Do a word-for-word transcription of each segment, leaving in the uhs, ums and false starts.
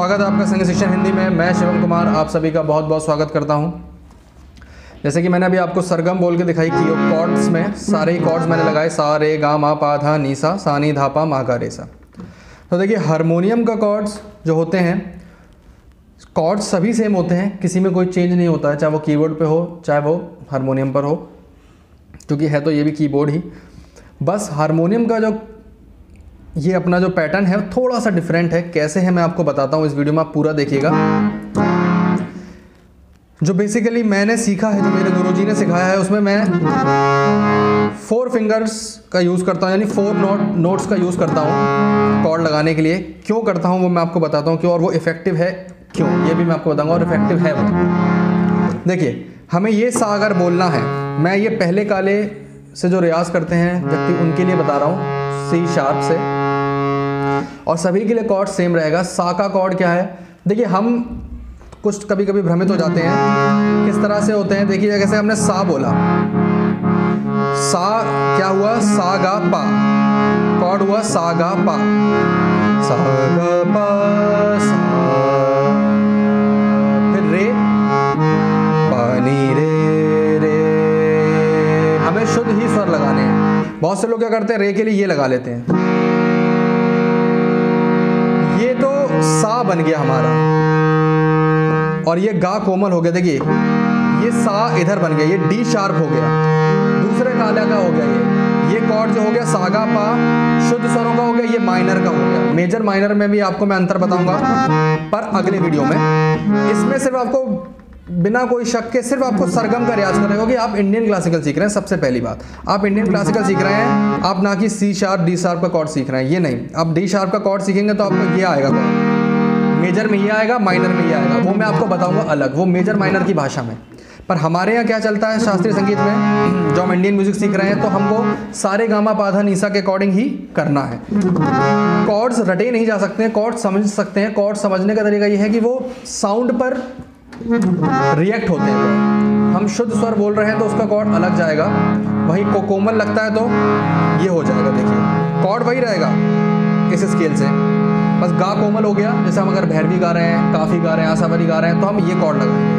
स्वागत है आपका संगीत शिक्षण हिंदी में। मैं शिवम कुमार आप सभी का बहुत बहुत स्वागत करता हूं। जैसे कि मैंने अभी आपको सरगम बोल के दिखाई कि कॉर्ड्स में सारे ही कॉर्ड्स मैंने लगाए, सा रे गा मा पा धा नी सा सा नी धा पा मा गा रे सा। तो देखिए हारमोनियम का कॉर्ड्स जो होते हैं, कॉर्ड्स सभी सेम होते हैं, किसी में कोई चेंज नहीं होता है, चाहे वो कीबोर्ड पे हो चाहे वो हारमोनियम पर हो, क्योंकि है तो ये भी कीबोर्ड ही। बस हारमोनियम का जो ये अपना जो पैटर्न है थोड़ा सा डिफरेंट है। कैसे है मैं आपको बताता हूँ, इस वीडियो में आप पूरा देखिएगा। जो बेसिकली मैंने सीखा है, जो मेरे गुरुजी ने सिखाया है, उसमें मैं फोर फिंगर्स का यूज़ करता हूँ, यानी फोर नोट नोट्स का यूज़ करता हूँ कॉर्ड लगाने के लिए। क्यों करता हूँ वो मैं आपको बताता हूँ क्यों, और वो इफेक्टिव है क्यों ये भी मैं आपको बताऊँगा, और इफेक्टिव है वो। देखिए हमें ये सा अगर बोलना है, मैं ये पहले काले से जो रियाज करते हैं व्यक्ति उनके लिए बता रहा हूँ, सी शार्प से, और सभी के लिए कॉर्ड सेम रहेगा। सा का कॉर्ड क्या है, देखिए हम कुछ कभी कभी भ्रमित हो जाते हैं, किस तरह से होते हैं। देखिए जैसे हमने सा बोला, सा क्या हुआ, सा गा पा, कॉर्ड हुआ सा गा पा, सा गा पा सा, फिर रे पा नी रे रे। हमें शुद्ध ही स्वर लगाने हैं। बहुत से लोग क्या करते हैं, रे के लिए ये लगा लेते हैं, ये तो सा बन गया हमारा, और ये गा कोमल हो गया। देखिए ये सा इधर बन गया, ये डी शार्प हो गया, दूसरे काला का हो गया। ये ये कॉर्ड जो हो गया सा गा पा शुद्ध स्वरों का हो गया, ये माइनर का हो गया। मेजर माइनर में भी आपको मैं अंतर बताऊंगा पर अगले वीडियो में। इसमें सिर्फ आपको बिना कोई शक के सिर्फ आपको सरगम का रियाज करना होगा कि आप इंडियन क्लासिकल सीख रहे हैं। सबसे पहली बात, आप इंडियन क्लासिकल सीख रहे हैं, आप ना कि सी शार्प डी शार्प का कॉर्ड सीख रहे हैं, ये नहीं। आप डी शार्प का कॉर्ड सीखेंगे तो आपको ये आएगा कॉर्ड, मेजर में ये आएगा, माइनर में ये आएगा, वो मैं आपको बताऊंगा अलग, वो मेजर माइनर की भाषा में। पर हमारे यहाँ क्या चलता है शास्त्रीय संगीत में, जो हम इंडियन म्यूजिक सीख रहे हैं, तो हमको सारे गामा पाधा निशा के अकॉर्डिंग ही करना है। कॉर्ड्स रटे नहीं जा सकते हैं, कॉर्ड समझ सकते हैं। कॉर्ड समझने का तरीका ये है कि वो साउंड पर रिएक्ट होते हैं। हम शुद्ध स्वर बोल रहे हैं तो उसका कॉर्ड अलग जाएगा, वही को कोमल लगता है तो ये हो जाएगा। देखिए कॉर्ड वही रहेगा इस स्केल से, बस गा कोमल हो गया। जैसे हम अगर भैरवी गा रहे हैं, काफी गा रहे हैं, आशावरी गा रहे हैं, तो हम ये कॉर्ड लगाएंगे,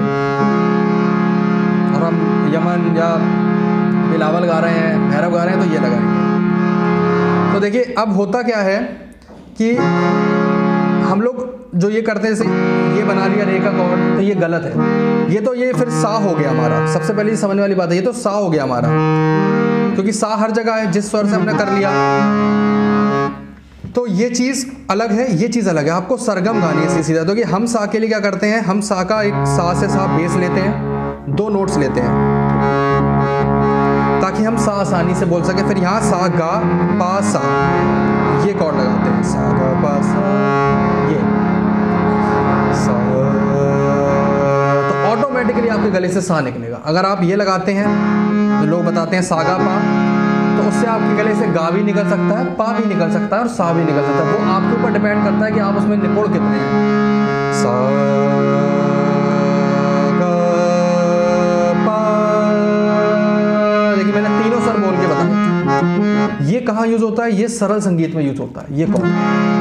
और हम यमन या बिलावल गा रहे हैं, भैरव गा रहे हैं, तो ये लगाएंगे। तो देखिए अब होता क्या है कि हम लोग जो ये करते हैं, जैसे ये बना लिया रे का कॉर्ड, तो ये गलत है। ये तो ये फिर सा हो गया हमारा। सबसे पहले समझने वाली बात है, ये तो सा हो गया हमारा, क्योंकि सा हर जगह है, जिस स्वर से हमने कर लिया। तो ये चीज़ अलग है, ये चीज़ अलग है। आपको सरगम गानी है सीधी सीधा। तो कि हम सा के लिए क्या करते हैं, हम सा का एक सा से सा बेस लेते हैं, दो नोट्स लेते हैं ताकि हम सा आसानी से बोल सके। फिर यहाँ सा गा पा सा, ये कॉर्ड लगाते हैं, सा गा पा सा, ये सा, तो ऑटोमेटिकली आपके गले से सा निकलेगा। अगर आप ये लगाते हैं, तो लोग बताते हैं सा गा पा, तो उससे आपके गले से गा भी निकल सकता है, पा भी निकल सकता है, और सा भी निकल सकता है। वो आपके ऊपर डिपेंड करता है कि आप उसमें निपुण कितने हैं। सा गा पा, देखिए मैंने तीनों स्वर बोल के बताया। ये कहाँ यूज होता है, ये सरल संगीत में यूज होता है। ये कौन,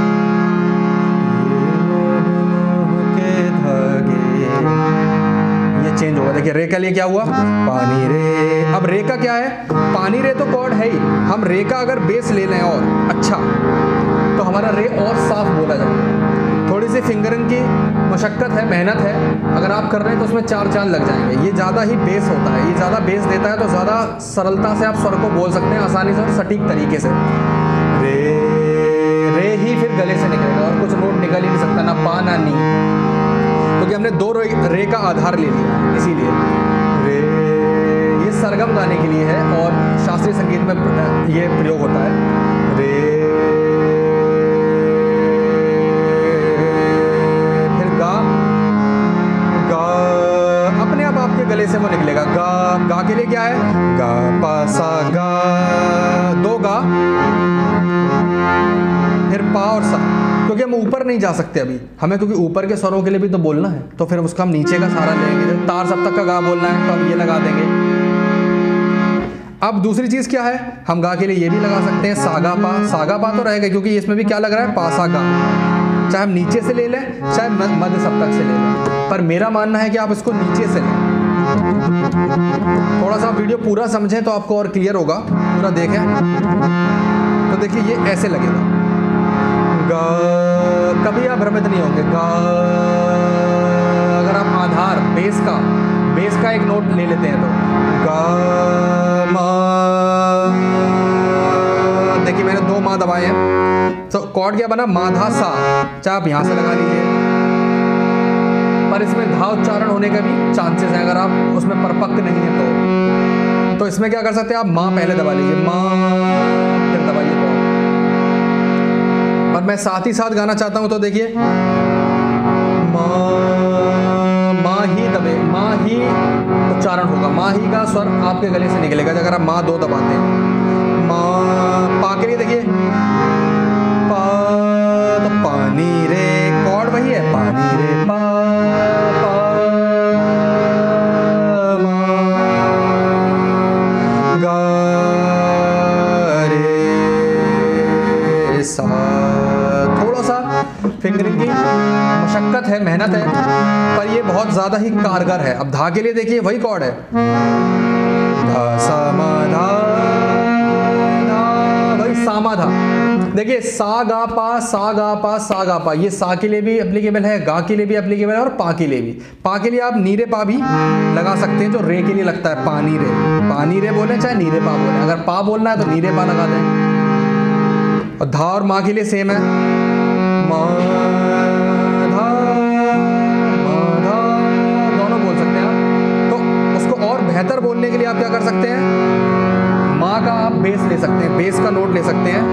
ये चेंज होगा। देखिए रे के लिए क्या हुआ, पानी रे। अब रे का क्या है, पानी रे तो कॉर्ड है ही, हम रे का अगर बेस ले लें और अच्छा, तो हमारा रे और साफ बोला जाएगा। थोड़ी सी फिंगरिंग की मशक्कत है, मेहनत है, अगर आप कर रहे हैं तो उसमें चार चांद लग जाएंगे। ये ज़्यादा ही बेस होता है, ये ज़्यादा बेस देता है, तो ज़्यादा सरलता से आप स्वर को बोल सकते हैं, आसानी से और सटीक तरीके से। रे रे ही फिर गले से निकलेगा, और कुछ नोट निकल ही नहीं सकता, ना पा ना नी, क्योंकि हमने दो रे, रे का आधार ले लिया। इसीलिए रे ये सरगम गाने के लिए है, और शास्त्रीय संगीत में ये प्रयोग होता है। रे फिर गा गा, अपने आप आपके गले से वो निकलेगा। गा गा के लिए क्या है, गा पा सा गा, दो गा, फिर पा और सा, क्योंकि हम ऊपर नहीं जा सकते अभी हमें, क्योंकि ऊपर के स्वरों के लिए भी तो बोलना है, तो फिर उसका हम नीचे का सारा लेंगे। तार सप्तक का गा बोलना है तो हम ये लगा देंगे। अब दूसरी चीज़ क्या है, हम गा के लिए ये भी लगा सकते हैं, सागा पा। सागा पा तो रहेगा क्योंकि इसमें भी क्या लग रहा है, पा सा गा। चाहे हम नीचे से ले लें चाहे मध्य सप्तक से ले लें, पर मेरा मानना है कि आप इसको नीचे से लें। थोड़ा सा वीडियो पूरा समझें तो आपको और क्लियर होगा, पूरा देखें तो देखिए ये ऐसे लगेगा। गा, कभी आप भ्रमित नहीं होंगे। गा, अगर आप आधार बेस का बेस का एक नोट ले लेते हैं तो गा मा, देखिए मैंने दो मा दबाए हैं तो कॉर्ड क्या बना, माधा सा। चाहे आप यहाँ से लगा लीजिए, पर इसमें धा उच्चारण होने का भी चांसेस हैं अगर आप उसमें परपक्क नहीं है तो तो इसमें क्या कर सकते हैं आप, माँ पहले दबा लीजिए, माँ फिर दबाइए कॉर्ड। और मैं साथ ही साथ गाना चाहता हूं तो देखिए माँ माँ ही दबे, माँ ही उच्चारण होगा, माँ ही का स्वर आपके गले से निकलेगा अगर आप माँ दो दबाते हैं। माँ पा के लिए देखिए पा, तो पानी रे, कॉर्ड वही है, पानी रे पा, पा मा गा रे सा। थोड़ा सा फिंगरिंग की मशक्कत है, मेहनत है, पर ये बहुत ज़्यादा ही कारगर है। अब धा के लिए देखिए वही कॉर्ड है, धा सा मा धा, धा वही सा मा धा। देखिए सा गा पा, सा गा पा, सा गा पा, ये सा के लिए भी एप्लीकेबल है, गा के लिए भी एप्लीकेबल है और पा के लिए भी। पा के लिए आप नीरे पा भी लगा सकते हैं जो रे के लिए लगता है, पानी रे, पानी रे बोले चाहे नीरे पा बोले। अगर पा बोलना है तो नीरे पा लगा दें। और धा और माँ के लिए सेम है, मा धा मा धा, दोनों बोल सकते हैं आप। तो उसको और बेहतर बोलने के लिए आप क्या कर सकते हैं, माँ का आप बेस ले सकते हैं, बेस का नोट ले सकते हैं,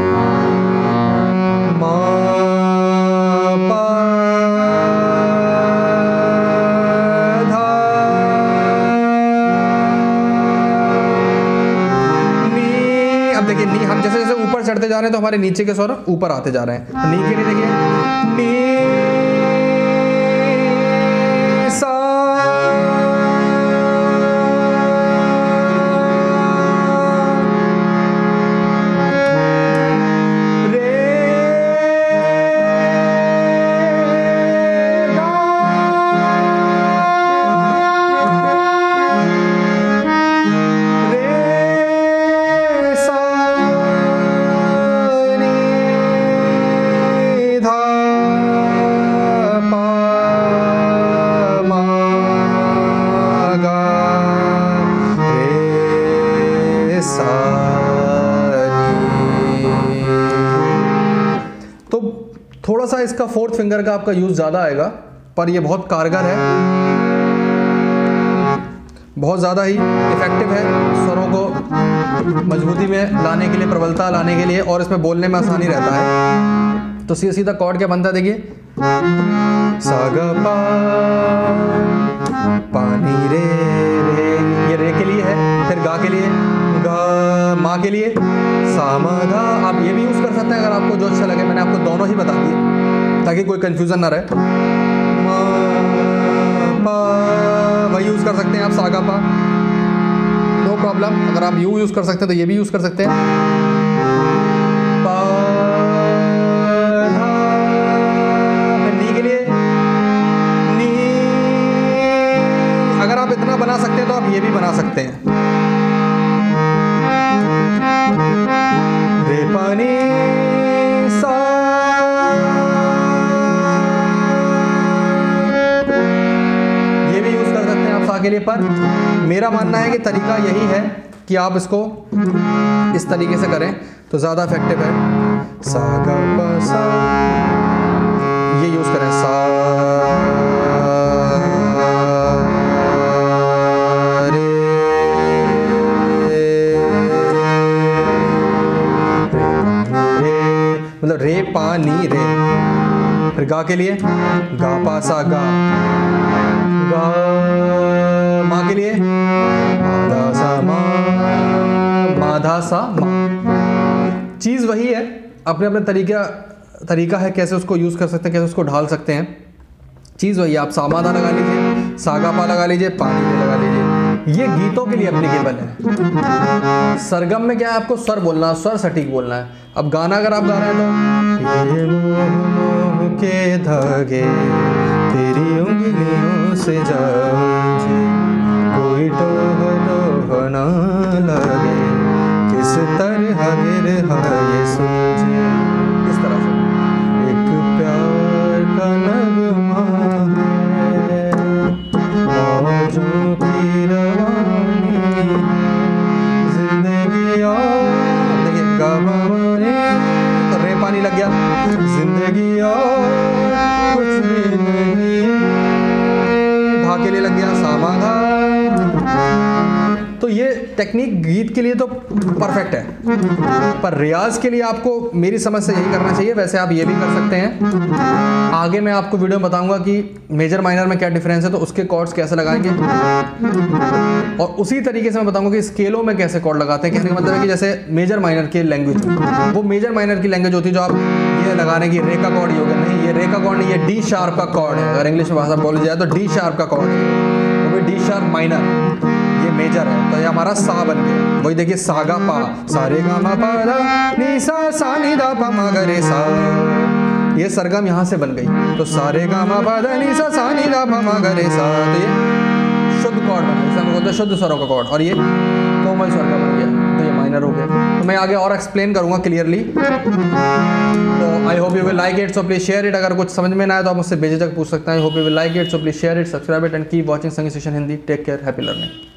मा पा धा नी। अब देखिए नी, हम जैसे जैसे ऊपर चढ़ते जा रहे हैं तो हमारे नीचे के स्वर ऊपर आते जा रहे हैं। तो नी के लिए देखिए नी सा, थोड़ा सा इसका फोर्थ फिंगर का आपका यूज ज़्यादा आएगा, पर ये बहुत कारगर है, बहुत ज़्यादा ही इफेक्टिव है स्वरों को मजबूती में लाने के लिए, प्रबलता लाने के लिए, और इसमें बोलने में आसानी रहता है। तो सीधा सीधा कॉर्ड क्या बनता है देखिए, सा गा पा, पानी रे रे, ये रे के लिए है, फिर गा के लिए, गा माँ के लिए, सा मा धा। आप ये भी यूज़ कर सकते हैं अगर आपको जो अच्छा लगे, मैंने आपको दोनों ही बता दिए ताकि कोई कंफ्यूजन ना रहे। मा पा वही यूज़ कर सकते हैं आप, सा गा पा, नो प्रॉब्लम। अगर आप यू यूज़ कर सकते हैं तो ये भी यूज़ कर सकते हैं, पा धा। फिर नी के लिए नी, अगर आप इतना बना सकते हैं तो आप ये भी बना सकते हैं, रे पानी सा। ये भी यूज कर सकते हैं आप सा के लिए, पर मेरा मानना है कि तरीका यही है कि आप इसको इस तरीके से करें तो ज़्यादा इफेक्टिव है। सा गा पा सा, ये यूज करें, सा मतलब रे पा नी रे। फिर गा के लिए गा पा सा गा, गा माँ के लिए माधा सा मा, माधा सा मा। चीज़ वही है, अपने अपने तरीका तरीका है कैसे उसको यूज़ कर सकते हैं, कैसे उसको ढाल सकते हैं। चीज़ वही है, आप सामाधा लगा लीजिए, सागा पा लगा लीजिए, पानी में लगा लीजिए। ये गीतों के लिए एप्लीकेबल है। सरगम में क्या है, आपको स्वर बोलना है, स्वर सटीक बोलना है। अब गाना अगर आप गा रहे हैं तो के धागे तेरी उंगलियों से जाऊं, कोई टोह टोह ना लगे, किस तरह गिर ये सूझे। इस तरह से एक प्यार का नगमा है, मौजों की रवानी, जिंदगी और देखिए गवाने तो रे पानी लग गया, जिंदगी और कुछ भी नहीं, धा के लिए लग गया सामा धा। तो ये टेक्निक गीत के लिए तो परफेक्ट है, पर रियाज के लिए आपको मेरी समझ से यही करना चाहिए। वैसे आप ये भी कर सकते हैं। आगे मैं आपको वीडियो में बताऊंगा कि मेजर माइनर में क्या डिफरेंस है, तो उसके कॉर्ड्स कैसे लगाएंगे, और उसी तरीके से मैं बताऊंगा कि स्केलों में कैसे कॉर्ड लगाते हैं। कहने का मतलब है कि जैसे मेजर माइनर की लैंग्वेज, वो मेजर माइनर की लैंग्वेज होती है जो आप ये लगाने की रे का कॉर्ड ही होगा, नहीं ये रे का कॉर्ड नहीं, ये डी शार्प का कॉर्ड है। अगर इंग्लिश में भाषा बोली जाए तो डी शार्प का कॉर्ड है, वो भी डी शार्प माइनर, ये मेजर है। तो ये हमारा सा बन गया। वही देखिए सागा पा, सारे गा मा पा दा नी सा सा नी दा पा मा गा रे सा, ये सरगम यहाँ से बन गई। तो सारे गा मा पा दा नी सा सा नी दा पा मा गा रे सा, तो ये शुद्ध कॉर्ड बना, जैसे हम बोलते हैं शुद्ध स्वरों का कॉर्ड, और ये कोमल स्वर का बन गया, तो ये माइनर हो गया। तो मैं आगे और एक्सप्लेन करूंगा क्लियरली। तो I hope you will like it, so please share it. अगर कुछ समझ में ना आए तो आप मुझसे बेझिझक पूछ सकते हैं। I hope you will like it, so please share it, subscribe it and keep watching Sangeet session Hindi. Take care, happy learning.